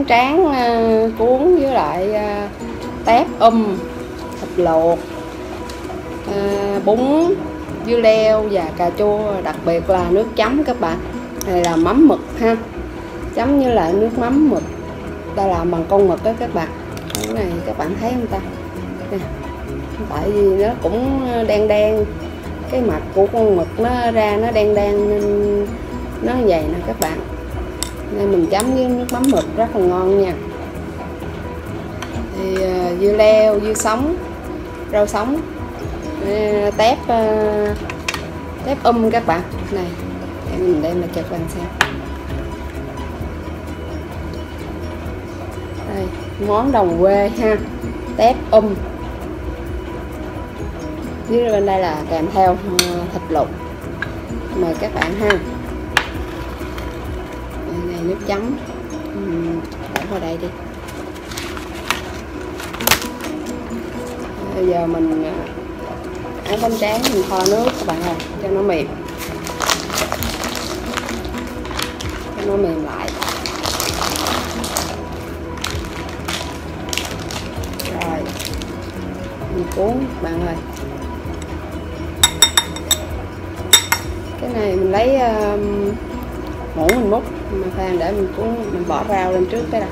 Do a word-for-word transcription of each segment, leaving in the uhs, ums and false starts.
tráng uh, cuốn với lại uh, tép um, thịt luộc, uh, bún, dưa leo và cà chua, đặc biệt là nước chấm các bạn. Này là mắm mực ha, chấm như là nước mắm mực, ta làm bằng con mực đó các bạn. Cái này các bạn thấy không ta? Nè. Tại vì nó cũng đen đen, cái mặt của con mực nó ra nó đen đen nên nó như vậy nè các bạn. Nên mình chấm với nước mắm mực rất là ngon nha. Thì uh, dưa leo, dưa sống, rau sống, uh, tép uh, tép um các bạn. Này để mình đem là chụp bạn xem. Đây, món đồng quê ha, tép um. Dưới bên đây là kèm theo uh, thịt luộc. Mời các bạn ha. Đây, này nước chấm, uhm, để vào đây đi. Bây giờ mình uh, áo bánh tráng mình kho nước các bạn ơi, cho nó mềm, cho nó mềm lại. Rồi mình cuốn các bạn ơi. Cái này mình lấy uh, muỗng mình múc mà khoan để mình cuốn, mình bỏ rau lên trước cái đã.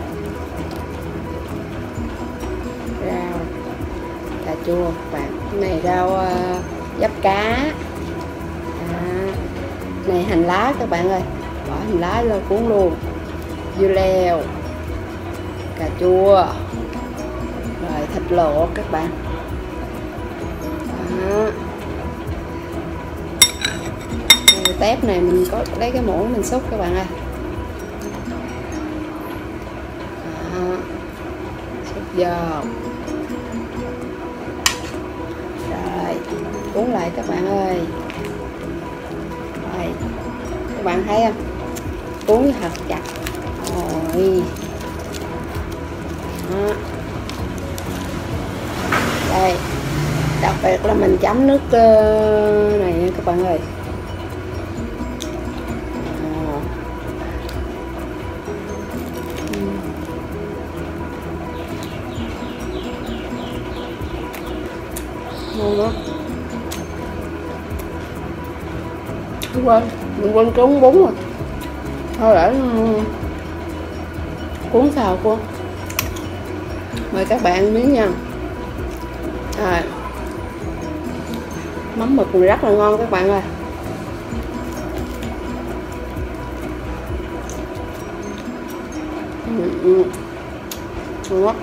Rau cà chua các bạn. Cái này rau uh, giáp cá. À, này hành lá các bạn ơi, bỏ hành lá lên cuốn luôn. Dưa leo, cà chua, rồi thịt luộc các bạn. Đó. Tép này mình có lấy cái muỗng mình xúc các bạn ơi. Đó. Xúc vô. Rồi cuốn lại các bạn ơi. Rồi các bạn thấy không, cuốn thật chặt. Rồi đó. Đây, đặc biệt là mình chấm nước này nha các bạn ơi. Ngon đó. Đúng quên, mình quên cuốn bún rồi. Thôi để cuốn xào cô. Mời các bạn miếng nha. À, mắm mực rất là ngon các bạn ơi. Ừ, ừ. Ngon quá.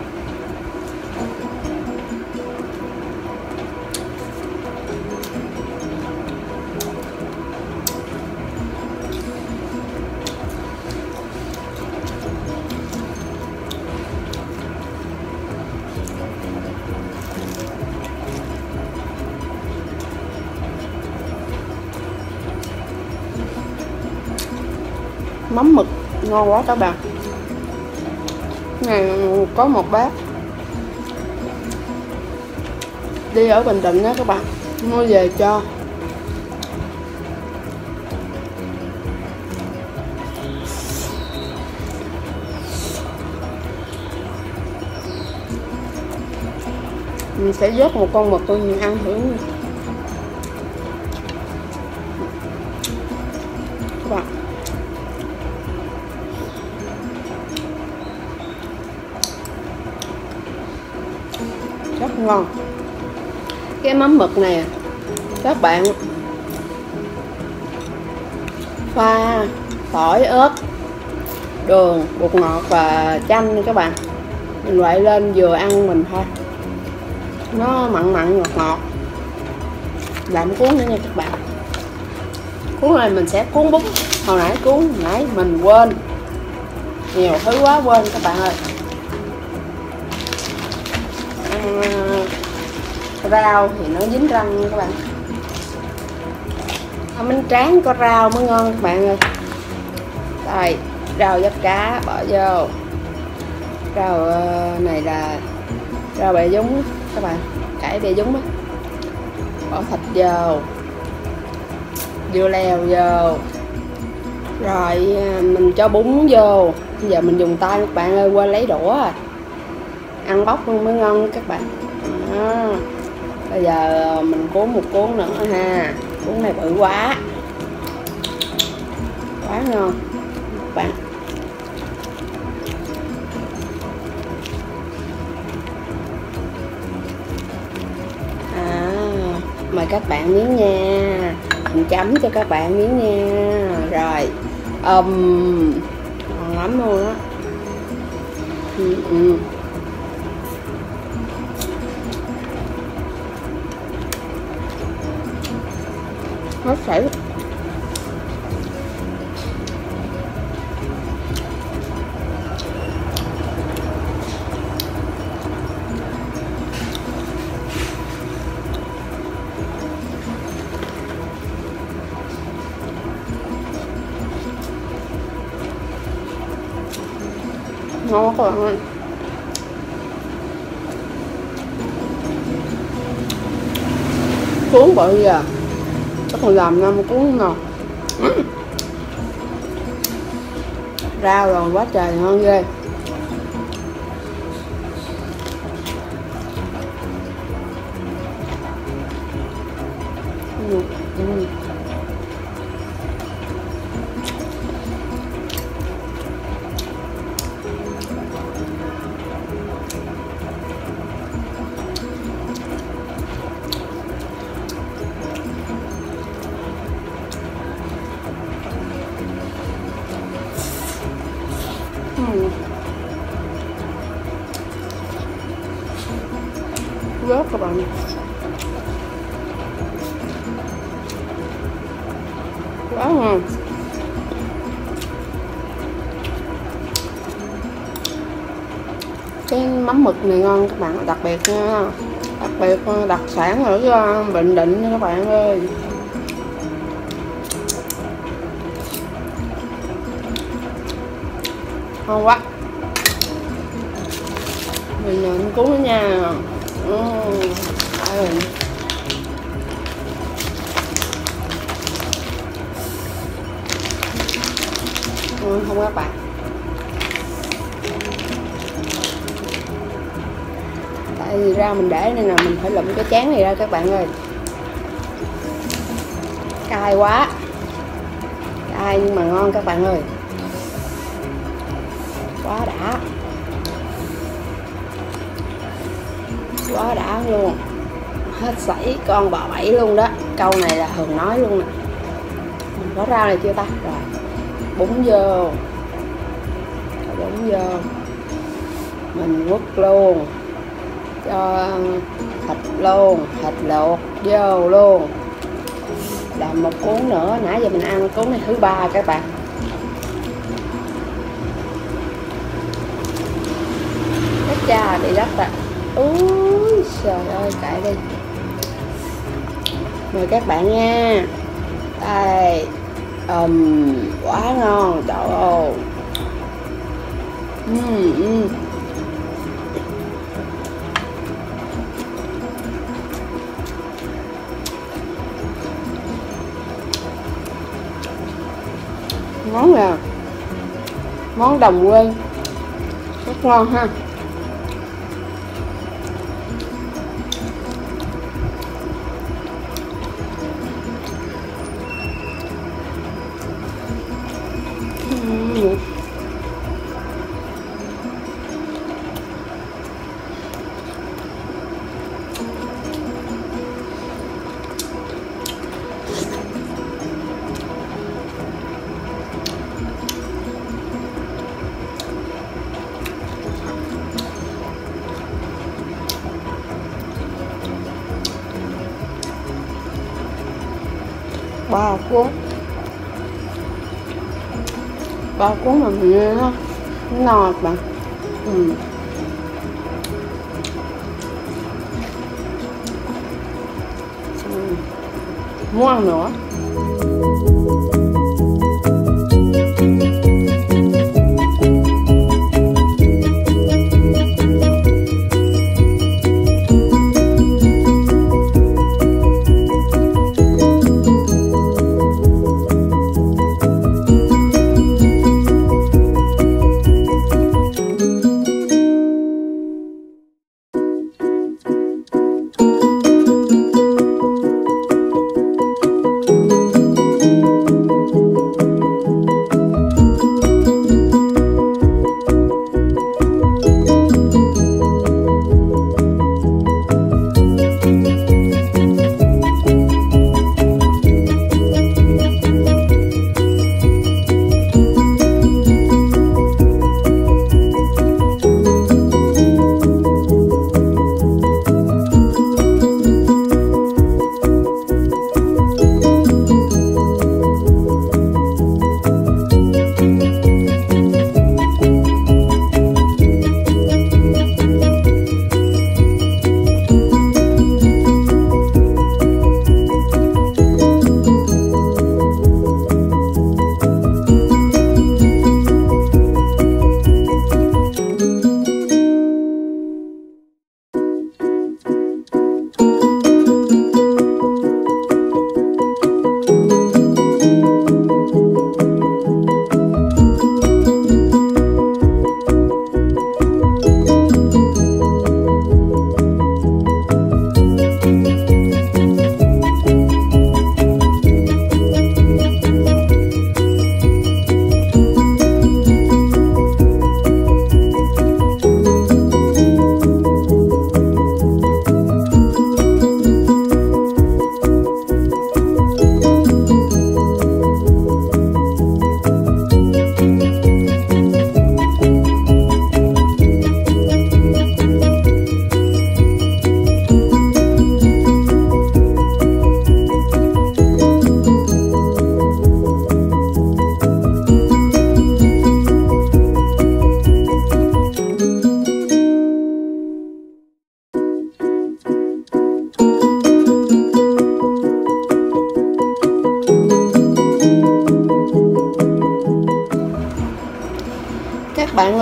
Mắm mực ngon quá các bạn. Cái này có một bác đi ở Bình Định đó các bạn, mua về cho. Mình sẽ vớt một con mực tôi mình ăn thử nha các bạn. Rất ngon. Cái mắm mực này các bạn pha tỏi, ớt, đường, bột ngọt và chanh nha các bạn. Mình quậy lên vừa ăn mình thôi, nó mặn mặn ngọt ngọt. Làm cuốn nữa nha các bạn. Cuốn này mình sẽ cuốn bún. Hồi nãy cuốn hồi nãy mình quên, nhiều thứ quá quên các bạn ơi. Ăn rau thì nó dính răng các bạn. Ăn bánh tráng có rau mới ngon các bạn ơi. Đây, rau giáp cá bỏ vô. Rau này là rau bẹ dúng các bạn, cải bẹ dúng á. Bỏ thịt vô, dưa leo vô, Rồi mình cho bún vô. Bây giờ mình dùng tay các bạn ơi, qua lấy đũa. Ăn bóc luôn mới ngon các bạn. Đó. Bây giờ mình cuốn một cuốn nữa ha. Cuốn này bự quá. Quá ngon các bạn. À, mời các bạn miếng nha. Mình chấm cho các bạn miếng nha. Rồi um, ngon lắm luôn á. Ừ, ừ. Nó sảy. Ngon các bạn ơi. Cuốn bự à, chắc còn làm năm cuốn nào. Ừ. Rau rồi quá trời ngon ghê. Ừ. Ừ. Ừ. Rớt các bạn. Quá ngon. Cái mắm mực này ngon các bạn, đặc biệt nha, đặc biệt đặc sản ở Bình Định nha các bạn ơi. Ngon quá. Mình nhận cuốn nữa nha. Ừ. Rồi. Ừ, không các bạn. Tại vì rau mình để nên là mình phải lụm cái chén này ra các bạn ơi. Cay quá. Cay nhưng mà ngon các bạn ơi. Quá đã. Quá đã luôn. Hết sảy con bò bảy luôn đó. Câu này là Hường nói luôn nè. Mình có rau này chưa ta? Rồi. Bún vô. Bún vô. Mình quất luôn. Cho thịt luôn, thịt luộc vô luôn. Làm một cuốn nữa, nãy giờ mình ăn cuốn này thứ ba các bạn. Cái cha bị đất à. Úi trời ơi, cãi đi. Mời các bạn nha. Đây. Um, quá ngon, trời ơi. Uhm, uhm. Món là món đồng quê, rất ngon ha. Uhm. Ba cuốn ba cuốn mà mình nó ngon bạn. Ừ. Ừ. Muốn ăn nữa.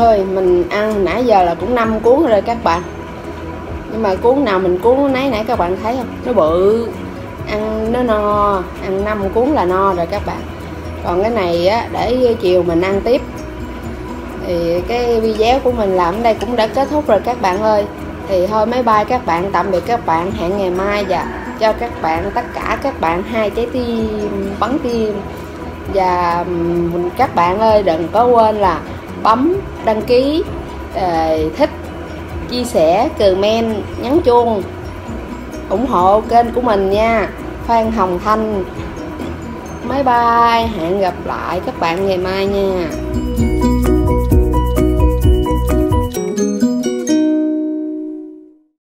ơi, mình ăn nãy giờ là cũng năm cuốn rồi các bạn. Nhưng mà cuốn nào mình cuốn nấy nãy các bạn thấy không? Nó bự, ăn nó no, ăn năm cuốn là no rồi các bạn. Còn cái này á, để chiều mình ăn tiếp. Thì cái video của mình làm ở đây cũng đã kết thúc rồi các bạn ơi. Thì thôi máy bay các bạn, tạm biệt các bạn, hẹn ngày mai và cho các bạn, tất cả các bạn hai trái tim bắn tim. Và các bạn ơi đừng có quên là bấm đăng ký, thích, chia sẻ, comment, nhấn chuông ủng hộ kênh của mình nha. Phan Hồng Thanh. Bye bye, hẹn gặp lại các bạn ngày mai nha.